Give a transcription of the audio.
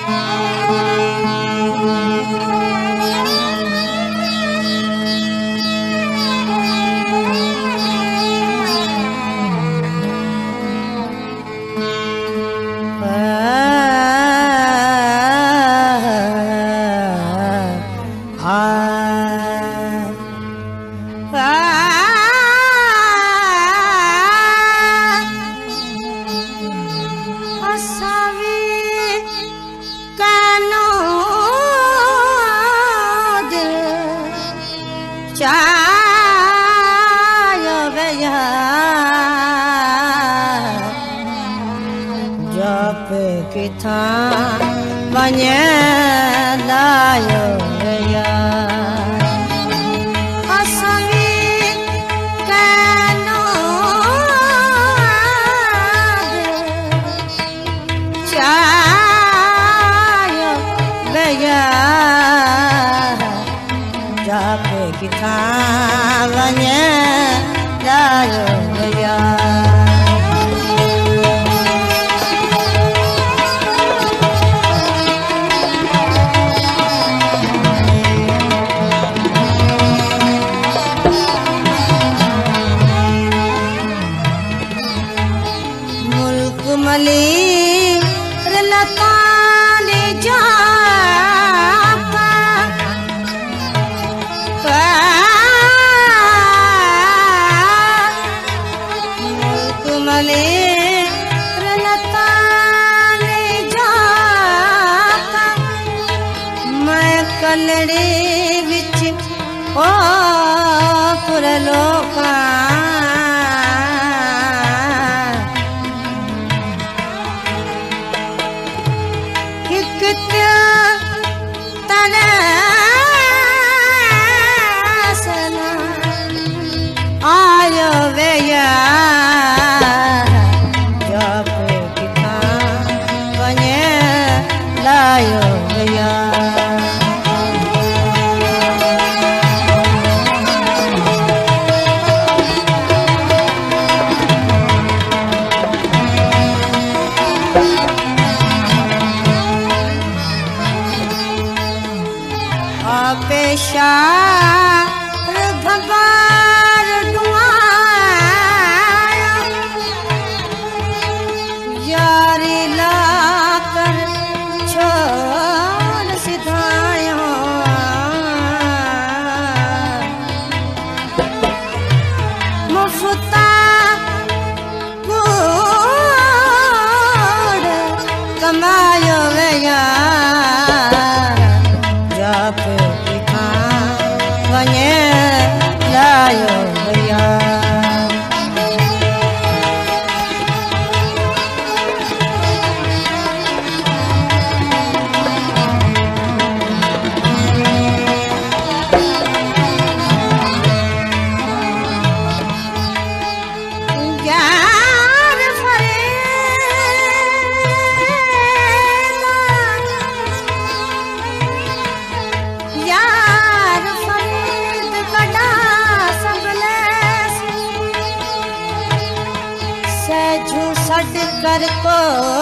किथा वञे लायो या असवी कनो चायो बया जापे किथा वञे लायो या मली लताने जापा मुल्क मली लताने जापा मैं कलड़े विच ओ पुरलोका आयो वेया जापे किथा वञे लायो वेया पेशा भगवान दुआया यारी लाकर छोड़ सिधाया मुफ्ता कूड़ कमायो वेया जापे किथा वञे लायो या सड कर को